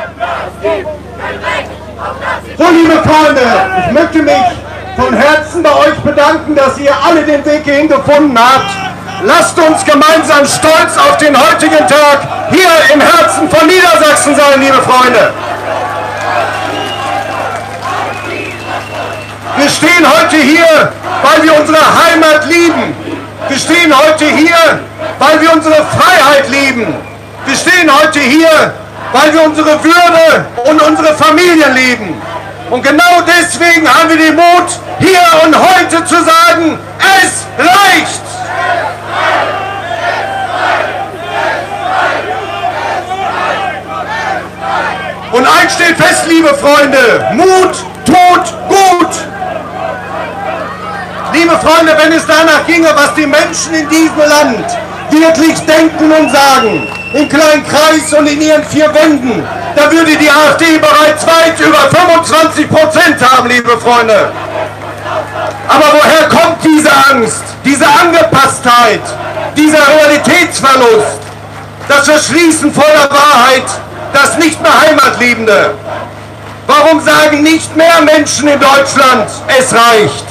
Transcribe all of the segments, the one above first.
So, liebe Freunde, ich möchte mich von Herzen bei euch bedanken, dass ihr alle den Weg hierhin gefunden habt. Lasst uns gemeinsam stolz auf den heutigen Tag hier im Herzen von Niedersachsen sein, liebe Freunde. Wir stehen heute hier, weil wir unsere Heimat lieben. Wir stehen heute hier, weil wir unsere Freiheit lieben. Wir stehen heute hier, weil wir unsere Würde und unsere Familien lieben. Und genau deswegen haben wir den Mut, hier und heute zu sagen, es reicht! Und eins steht fest, liebe Freunde, Mut tut gut! Liebe Freunde, wenn es danach ginge, was die Menschen in diesem Land wirklich denken und sagen, im kleinen Kreis und in ihren vier Wänden, da würde die AfD bereits weit über 25% haben, liebe Freunde. Aber woher kommt diese Angst, diese Angepasstheit, dieser Realitätsverlust, das Verschließen vor der Wahrheit, das nicht mehr Heimatliebende? Warum sagen nicht mehr Menschen in Deutschland, es reicht?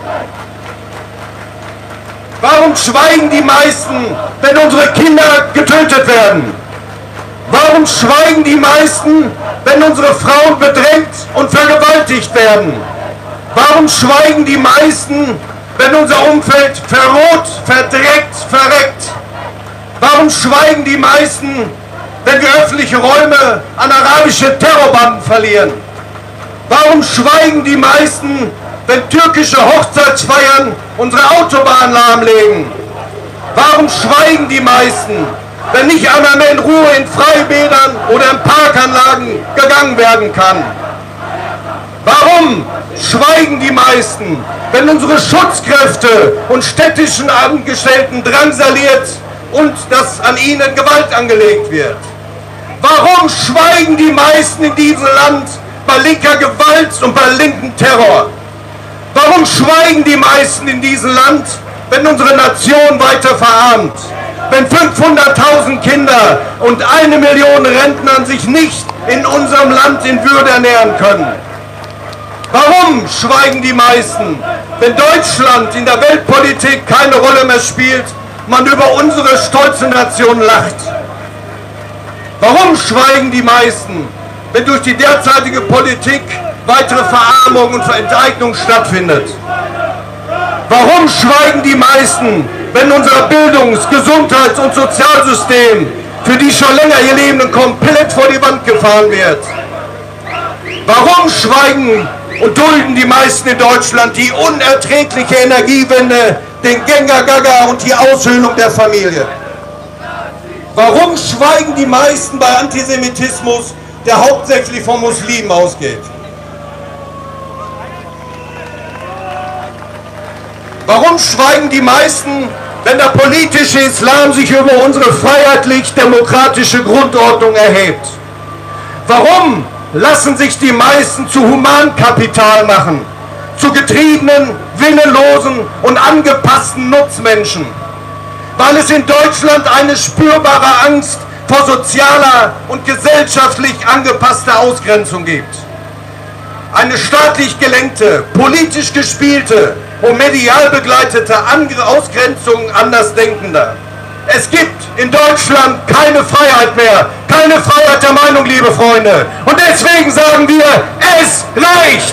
Warum schweigen die meisten, wenn unsere Kinder getötet werden? Warum schweigen die meisten, wenn unsere Frauen bedrängt und vergewaltigt werden? Warum schweigen die meisten, wenn unser Umfeld verroht, verdreckt, verreckt? Warum schweigen die meisten, wenn wir öffentliche Räume an arabische Terrorbanden verlieren? Warum schweigen die meisten, wenn türkische Hochzeitsfeiern unsere Autobahn lahmlegen? Warum schweigen die meisten, wenn nicht einmal mehr in Ruhe in Freibädern oder in Parkanlagen gegangen werden kann? Warum schweigen die meisten, wenn unsere Schutzkräfte und städtischen Angestellten drangsaliert und dass an ihnen Gewalt angelegt wird? Warum schweigen die meisten in diesem Land bei linker Gewalt und bei linkem Terror? Warum schweigen die meisten in diesem Land, wenn unsere Nation weiter verarmt? Wenn 500.000 Kinder und 1 Million Rentner sich nicht in unserem Land in Würde ernähren können? Warum schweigen die meisten, wenn Deutschland in der Weltpolitik keine Rolle mehr spielt, man über unsere stolze Nation lacht? Warum schweigen die meisten, wenn durch die derzeitige Politik weitere Verarmung und Enteignung stattfindet? Warum schweigen die meisten, wenn unser Bildungs-, Gesundheits- und Sozialsystem für die schon länger hier Lebenden komplett vor die Wand gefahren wird? Warum schweigen und dulden die meisten in Deutschland die unerträgliche Energiewende, den Gänger-Gaga und die Aushöhlung der Familie? Warum schweigen die meisten bei Antisemitismus, der hauptsächlich von Muslimen ausgeht? Warum schweigen die meisten, wenn der politische Islam sich über unsere freiheitlich-demokratische Grundordnung erhebt? Warum lassen sich die meisten zu Humankapital machen, zu getriebenen, willenlosen und angepassten Nutzmenschen? Weil es in Deutschland eine spürbare Angst vor sozialer und gesellschaftlich angepasster Ausgrenzung gibt. Eine staatlich gelenkte, politisch gespielte und medial begleitete Ausgrenzung Andersdenkender. Es gibt in Deutschland keine Freiheit mehr, keine Freiheit der Meinung, liebe Freunde. Und deswegen sagen wir, es reicht!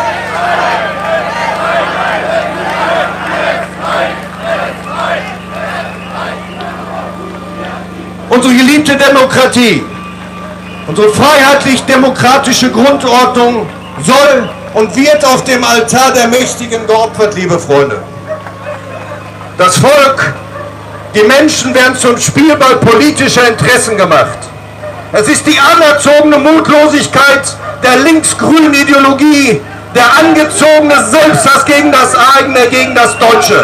Unsere geliebte Demokratie, unsere freiheitlich-demokratische Grundordnung soll und wird auf dem Altar der Mächtigen geopfert, liebe Freunde. Das Volk, die Menschen werden zum Spielball politischer Interessen gemacht. Es ist die anerzogene Mutlosigkeit der linksgrünen Ideologie, der angezogene Selbsthass gegen das eigene, gegen das Deutsche.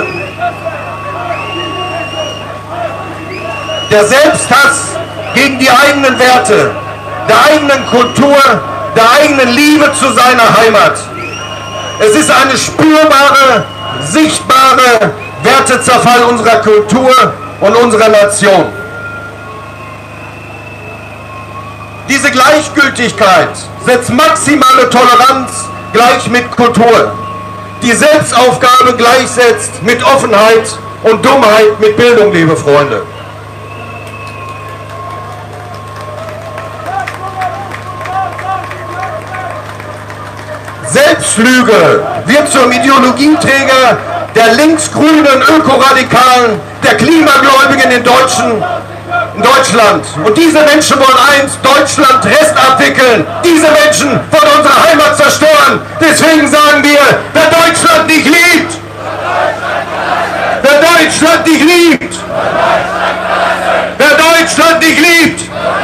Der Selbsthass gegen die eigenen Werte, der eigenen Kultur, der eigenen Liebe zu seiner Heimat. Es ist eine spürbare, sichtbare Wertezerfall unserer Kultur und unserer Nation. Diese Gleichgültigkeit setzt maximale Toleranz gleich mit Kultur, die Selbstaufgabe gleichsetzt mit Offenheit und Dummheit mit Bildung, liebe Freunde. Selbstlüge wird zum Ideologieträger der linksgrünen Ökoradikalen, der Klimagläubigen in Deutschland. Und diese Menschen wollen eins, Deutschland Rest abwickeln. Diese Menschen wollen unsere Heimat zerstören. Deswegen sagen wir, wer Deutschland nicht liebt, wer Deutschland nicht liebt, wer Deutschland nicht liebt.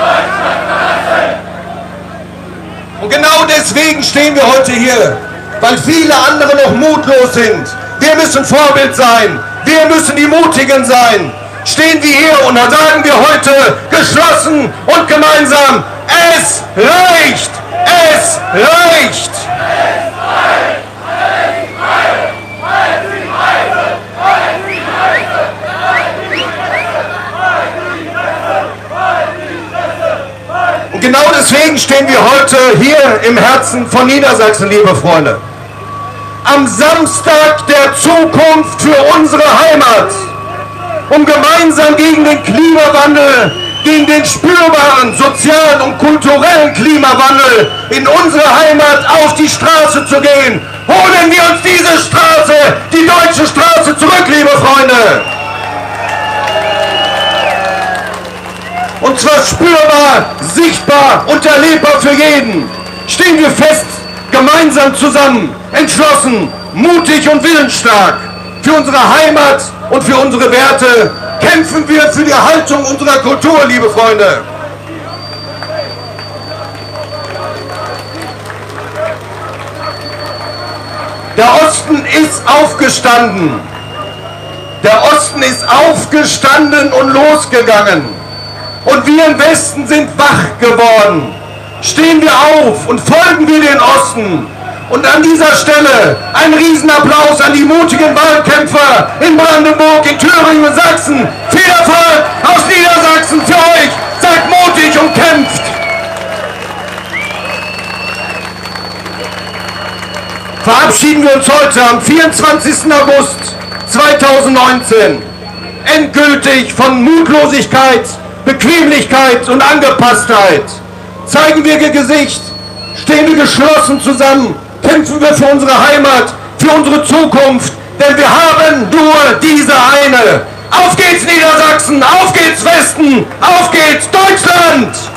Und genau deswegen stehen wir heute hier, weil viele andere noch mutlos sind. Wir müssen Vorbild sein, wir müssen die Mutigen sein. Stehen wir hier und dann sagen wir heute geschlossen und gemeinsam, es reicht, es reicht. Und genau deswegen stehen wir heute hier im Herzen von Niedersachsen, liebe Freunde. Am Samstag der Zukunft für unsere Heimat, um gemeinsam gegen den Klimawandel, gegen den spürbaren sozialen und kulturellen Klimawandel in unsere Heimat auf die Straße zu gehen. Holen wir uns diese Straße, die deutsche Straße zurück, liebe Freunde. Und zwar spürbar, sichtbar und erlebbar für jeden. Stehen wir fest, gemeinsam zusammen, entschlossen, mutig und willensstark. Für unsere Heimat und für unsere Werte kämpfen wir für die Erhaltung unserer Kultur, liebe Freunde. Der Osten ist aufgestanden. Der Osten ist aufgestanden und losgegangen. Und wir im Westen sind wach geworden. Stehen wir auf und folgen wir den Osten. Und an dieser Stelle ein Riesenapplaus an die mutigen Wahlkämpfer in Brandenburg, in Thüringen und Sachsen. Viel Erfolg aus Niedersachsen für euch. Seid mutig und kämpft. Verabschieden wir uns heute am 24. August 2019 endgültig von Mutlosigkeit, Bequemlichkeit und Angepasstheit. Zeigen wir ihr Gesicht, stehen wir geschlossen zusammen, kämpfen wir für unsere Heimat, für unsere Zukunft, denn wir haben nur diese eine. Auf geht's Niedersachsen, auf geht's Westen, auf geht's Deutschland!